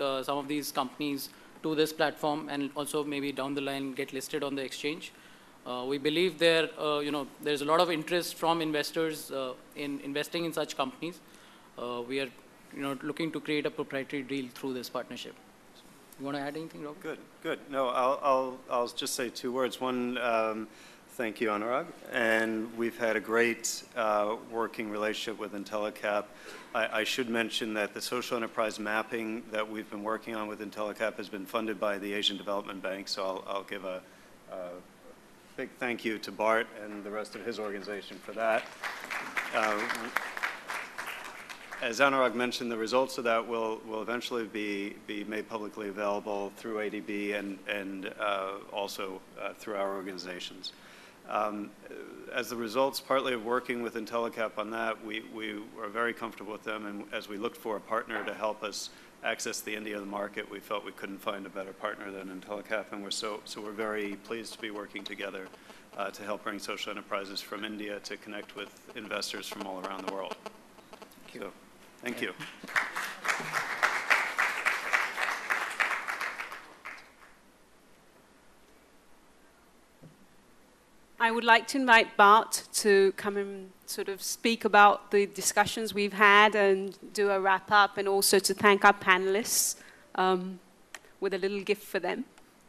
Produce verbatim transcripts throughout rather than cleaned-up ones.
uh, some of these companies to this platform and also maybe down the line get listed on the exchange. Uh, we believe there, uh, you know, there's a lot of interest from investors uh, in investing in such companies. Uh, we are, you know, looking to create a proprietary deal through this partnership. You want to add anything, Rob? Good, good. No, I'll, I'll, I'll just say two words. One, um, thank you, Anurag. And we've had a great uh, working relationship with IntelliCap. I, I should mention that the social enterprise mapping that we've been working on with IntelliCap has been funded by the Asian Development Bank. So I'll, I'll give a, a big thank you to Bart and the rest of his organization for that. Uh, As Anurag mentioned, the results of that will, will eventually be, be made publicly available through A D B and, and uh, also uh, through our organizations. Um, as the results, partly of working with IntelliCap on that, we, we were very comfortable with them, and as we looked for a partner to help us access the India market, we felt we couldn't find a better partner than IntelliCap, and we're so, so we're very pleased to be working together uh, to help bring social enterprises from India to connect with investors from all around the world. Thank you. So, Thank you. I would like to invite Bart to come and sort of speak about the discussions we've had and do a wrap up, and also to thank our panelists um, with a little gift for them.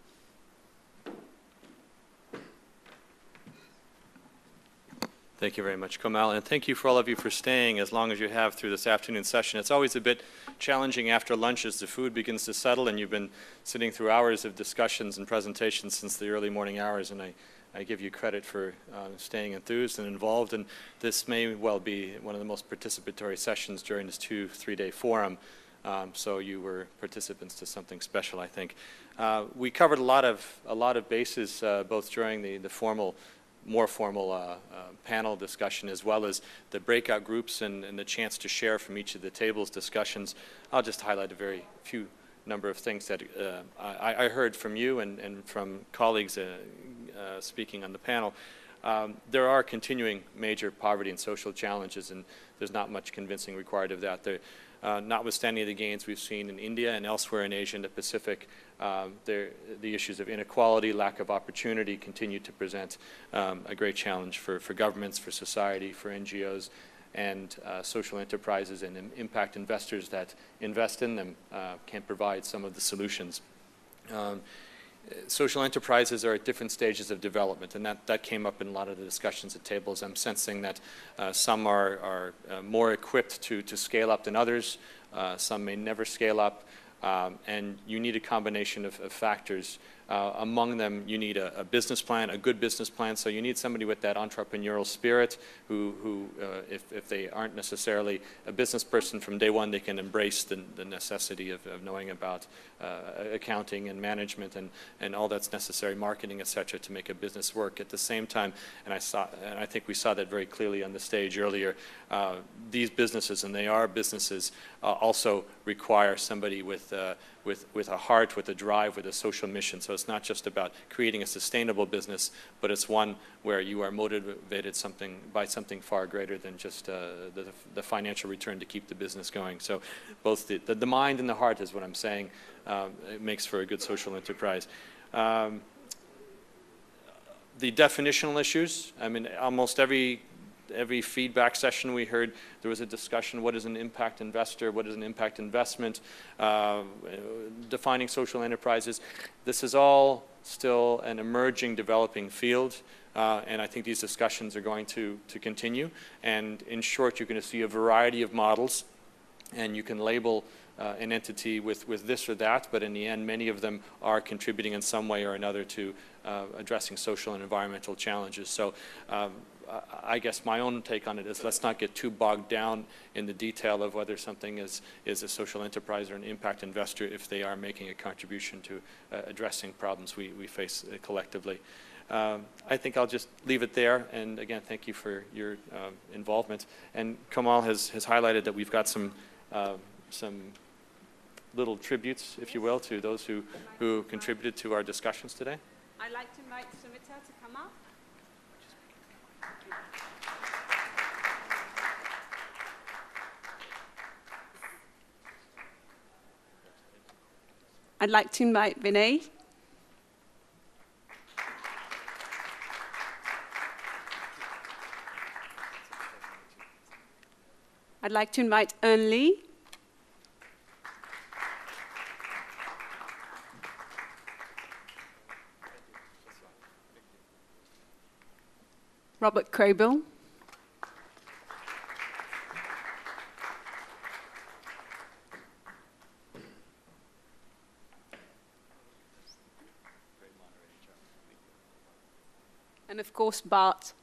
Thank you very much, Kamal, and thank you for all of you for staying as long as you have through this afternoon session. It's always a bit challenging after lunch as the food begins to settle, and you've been sitting through hours of discussions and presentations since the early morning hours, and I, I give you credit for uh, staying enthused and involved, and this may well be one of the most participatory sessions during this two, three-day forum, um, so you were participants to something special, I think. Uh, we covered a lot of, a lot of bases, uh, both during the, the formal more formal uh, uh, panel discussion, as well as the breakout groups and, and the chance to share from each of the tables discussions. I'll just highlight a very few number of things that uh, I, I heard from you and, and from colleagues uh, uh, speaking on the panel. Um, there are continuing major poverty and social challenges, and there's not much convincing required of that. There, uh, notwithstanding the gains we've seen in India and elsewhere in Asia and the Pacific, um, there, the issues of inequality, lack of opportunity continue to present um, a great challenge for, for governments, for society, for N G Os, and uh, social enterprises and impact investors that invest in them uh, can provide some of the solutions. Um, Social enterprises are at different stages of development, and that, that came up in a lot of the discussions at tables. I'm sensing that uh, some are, are uh, more equipped to, to scale up than others. Uh, some may never scale up, um, and you need a combination of, of factors. Uh, among them, you need a, a business plan, a good business plan, so you need somebody with that entrepreneurial spirit who, who uh, if, if they aren't necessarily a business person from day one, they can embrace the, the necessity of, of knowing about uh, accounting and management and, and all that's necessary, marketing, et cetera, to make a business work. At the same time, and I, saw, and I think we saw that very clearly on the stage earlier, uh, these businesses, and they are businesses, uh, also require somebody with uh, With, with a heart, with a drive, with a social mission. So it's not just about creating a sustainable business, but it's one where you are motivated something by something far greater than just uh, the, the financial return to keep the business going. So both the, the, the mind and the heart is what I'm saying. Um, it makes for a good social enterprise. Um, the definitional issues, I mean, almost every Every feedback session we heard, there was a discussion, what is an impact investor, what is an impact investment, uh, defining social enterprises. This is all still an emerging, developing field, uh, and I think these discussions are going to, to continue. And in short, you're going to see a variety of models, and you can label uh, an entity with, with this or that, but in the end, many of them are contributing in some way or another to uh, addressing social and environmental challenges. So. Um, I guess my own take on it is let's not get too bogged down in the detail of whether something is, is a social enterprise or an impact investor if they are making a contribution to uh, addressing problems we, we face uh, collectively. Um, I think I'll just leave it there, and again, thank you for your um, involvement. And Kamal has, has highlighted that we've got some, uh, some little tributes, if you will, to those who, who contributed to our discussions today. I'd like to invite Sumita to come up. I'd like to invite Vinay. I'd like to invite Eun Lee. Robert Crable. And of course, Bart.